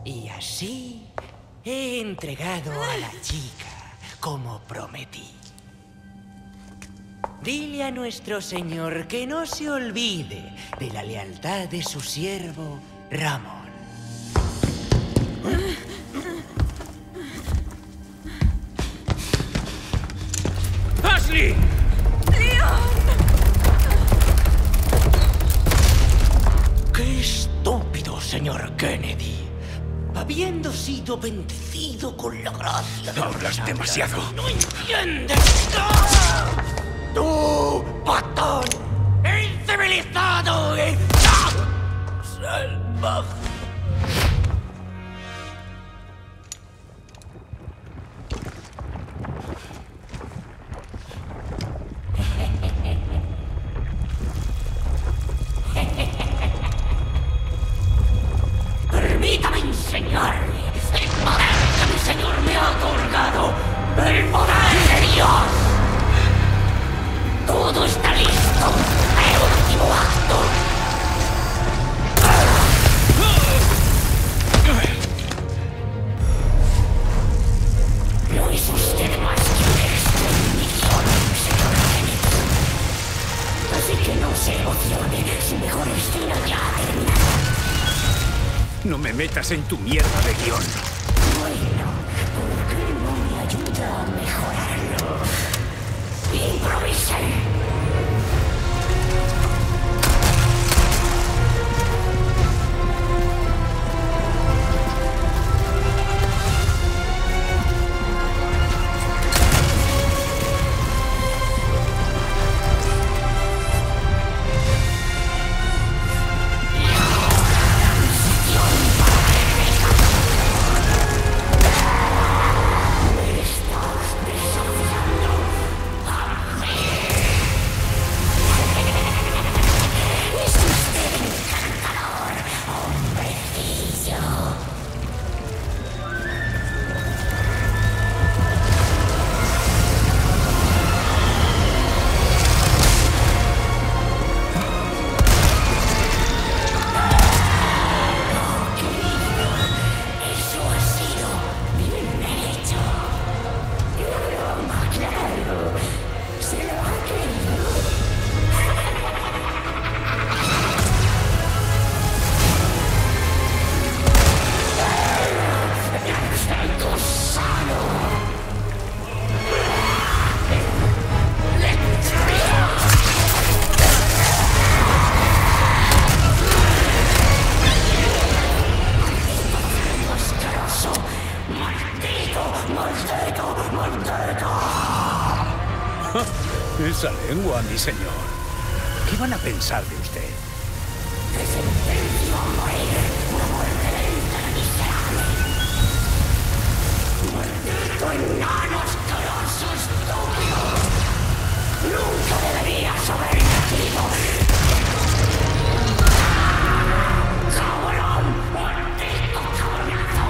Y así he entregado a la chica como prometí. Dile a nuestro señor que no se olvide de la lealtad de su siervo, Ramón. ¡Ashley! ¡Qué estúpido, señor Kennedy! Habiendo sido bendecido con la gracia de... Hablas demasiado. ¡No entiendes! ¡Tú, patón! ¡Incivilizado y... salvaje! Permítame enseñarle el poder que mi señor me ha otorgado. ¡El poder de Dios! Todo está listo. El último acto. No es usted más que un extraño, señor Kennedy. Así que no se emocione. Su mejor destino ya ha terminado. No me metas en tu mierda de guión. Bueno, ¿por qué no me ayuda a mejorarlo? Improvisen. Esa lengua, mi señor. ¿Qué van a pensar de usted? Te sentencio a morir una muerte lenta y miserable. ¡Maldito enano asqueroso estúpido! ¡Nunca deberías haber nacido! ¡Cabrón! ¡Maldito cabronazo!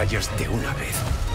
calles de una vez.